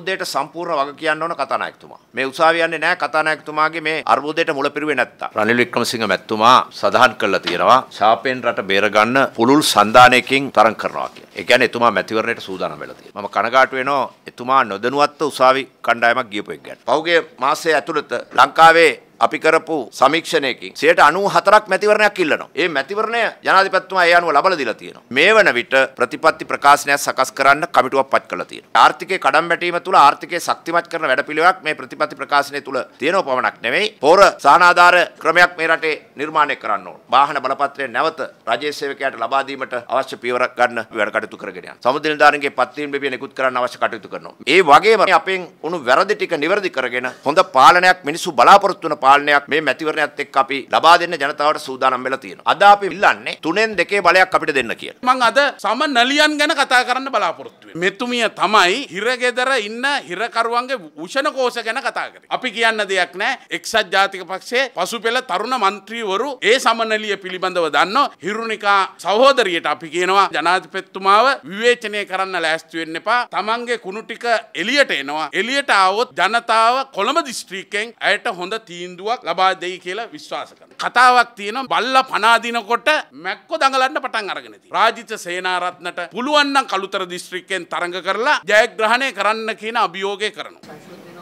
අර්බුදයට සම්පූර්ණ වග කියන්න ඕන කතානායකතුමා. මේ උසාවිය යන්නේ නැහැ කතානායකතුමාගේ මේ අර්බුදයට මුල පිරුවේ නැත්තම්. රනිල් වික්‍රමසිංහ මැතිතුමා සඳහන් කළා තියෙනවා ශාපෙන් රට බේරගන්න පුළුල් සන්දානයකින් තරම් කරනවා කියලා. ඒ කියන්නේ එතුමා මැතිවරණයට සූදානම් වෙලා තියෙනවා. මම කනගාටු වෙනවා එතුමා නොදැනුවත්ව උසාවි කණ්ඩායමක් ගියපු එක ගැන. පහුගිය මාසයේ ඇතුළත ලංකාවේ අපි කරපු සමීක්ෂණයකින් 94ක් මැතිවරණයක් ඉල්ලනවා. ඒ මැතිවරණය ජනාධිපතිතුමා ඒ අනුව ලබලා දීලා තියෙනවා. මේ වන විට ප්‍රතිපත්ති ප්‍රකාශනයක් සකස් කරන්න කමිටුවක් පත් කළා තියෙනවා. ආර්ථිකයේ කඩම්බැටීම තුළ ආර්ථිකය ශක්තිමත් කරන වැඩපිළිවෙලක් මේ ප්‍රතිපත්ති ප්‍රකාශනය තුළ තියෙනව පමණක් නෙවෙයි. පොර සානාධාර ක්‍රමයක් මේ රටේ නිර්මාණය කරන්න ඕන. වාහන බලපත්‍රය නැවත රජයේ සේවකයාට ලබා දීමට අවශ්‍ය පියවර ගන්න වැඩ කටයුතු කරගෙන යනවා. සමුද්‍ර නිලධාරීන්ගේ පත්වීම් ලිපිය නිකුත් කරන්න අවශ්‍ය කටයුතු කරනවා. ඒ වගේම අපෙන් උණු වැරදි ටික නිවැරදි කරගෙන හොඳ පාලනයක් මිනිස්සු බලාපොරොත්තු වන පාලනයක් මේ මැතිවරණයත් එක්ක අපි ලබා දෙන්න ජනතාවට සූදානම් වෙලා තියෙනවා. අද අපි ඉල්ලන්නේ 3න් 2 බලයක් අපිට දෙන්න කියලා. මම අද සමනලියන් ගැන කතා කරන්න බලාපොරොත්තු වෙන්නේ. මෙතුමිය තමයි හිරගෙදර ඉන්න හිරකරුවන්ගේ උෂණ කෝෂ ගැන කතා කරේ. අපි කියන්න දෙයක් නැහැ. එක්සත් ජාතික පක්ෂයේ පසුපෙළ තරුණ മന്ത്രിවරු ඒ සමනලිය පිළිබඳව දන්නෝ. හිරුනිකා සහෝදරියට අපි කියනවා ජනාධිපතිතුමාව විවේචනය කරන්න ලෑස්ති වෙන්න එපා. තමන්ගේ කුණු ටික එළියට එනවා. එළියට ආවොත් ජනතාව කොළඹ දිස්ත්‍රික්කයෙන් ඇයට හොඳ තීන්දුවක් ලබා දෙයි කියලා විශ්වාස කරනවා. කතාවක් තියෙනවා බල්ලා පනා දිනකොට මැක්කෝ දඟලන්න පටන් අරගෙන තියෙනවා. රාජිත සේනාරත්නට පුළුවන් නම් කළුතර දිස්ත්‍රික්කයෙන් තරඟ කරලා ජයග්‍රහණය කරන්න කියන අභියෝගය කරනවා.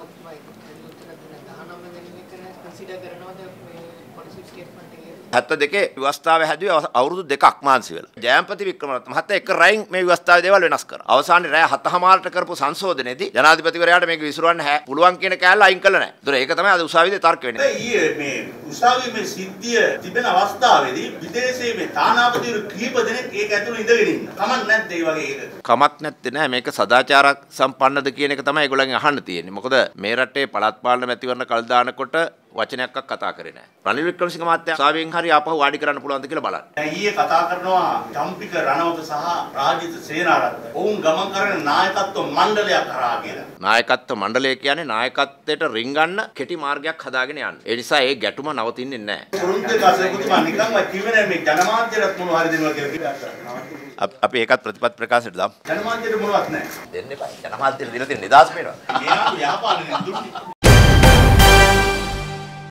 දෙකේ ව්‍යවස්ථාව හැදුවේ අවුරුදු 2ක් මාන්සි වෙලා. ජයන්පති වික්‍රමරත්න මහත්තයා එක රැයින් මේ ව්‍යවස්ථාවේ දේවල් වෙනස් කරා. අවසානයේ රැය 7:00ට කරපු සංශෝධනයේදී ජනාධිපතිවරයාට මේක විසිරවන්න පුළුවන් කියන කෑල්ල අයින් කළා නැහැ. ඒතර ඒක තමයි අද උසාවියේ තර්ක වෙන්නේ. ඊයේ මේ උසාවියේ මේ සිද්ධිය තිබෙන අවස්ථාවේදී විදේශයේ මේ තානාපතිවරු කීප දෙනෙක් ඒක ඇතුළේ ඉඳගෙන ඉන්න. කමක් නැද්ද ඒ වගේ ඒක? කමක් නැත්තේ නෑ මේක සදාචාර සම්පන්නද කියන එක තමයි ඒගොල්ලන්ගෙන් අහන්න තියෙන්නේ. මොකද මේ රටේ පළාත් පාලන මැතිවරණ කල් දානකොට වචනයක්වත් කතා කරේ නැහැ. රනිල් වික්‍රමසිංහ මහත්තයා උසාවියෙන් හරි ආපහු වාඩි කරන්න පුළුවන්ද කියලා බලන්න. ඊයේ කතා කරනවා චම්පික රණවක සහ රාජිත සේනාරත්න. ඔවුන් ගමන් කරන නායකත්ව මණ්ඩලයක් කරා කියලා. නායකත්ව මණ්ඩලය කියන්නේ නායකත්වයට රිංගන්න කෙටි මාර්ගයක් හදාගෙන යන්න. ඒ නිසා ඒ ගැටුම නවතින්නේ නැහැ. උරුන්ගේ කාසෙකුතුමා නිකන්ම කිව්වේ මේ ජනමාධ්‍යයට මොනව හරි දෙනවා කියලා. අපි ඒකත් ප්‍රතිපත්ති ප්‍රකාශයට දාමු. ජනමාධ්‍යයට මොනවත් නැහැ. දෙන්න එපා. ජනමාධ්‍යට දීලා තියෙන නිදාස් මේනවා. ඒ යාපානේ දුන්නේ.